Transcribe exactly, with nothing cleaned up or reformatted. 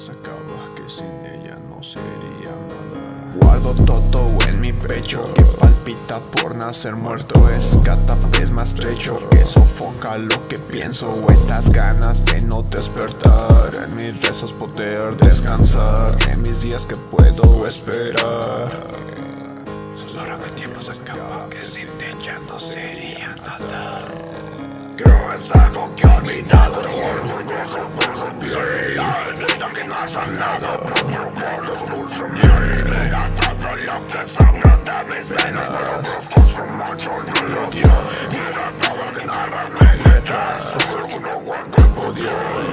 se acaba, que sin ella no sería nada. Guardo todo en mi pecho, que palpita por nacer muerto. Es cada vez más estrecho, que sofoca lo que pienso. Estas ganas de no despertar, en mis rezos poder descansar, en mis días que puedo esperar. Susurra que el tiempo se acaba, que sin ella no sería nada. Creo es algo que he olvidado, de orgulloso por su piel. Vida que no hace nada, por los dulces miel. Mira todo lo que sangra de mis venas, pero busco su macho no lo dio. Mira todo lo que narra mi letra, solo no guardo el poder.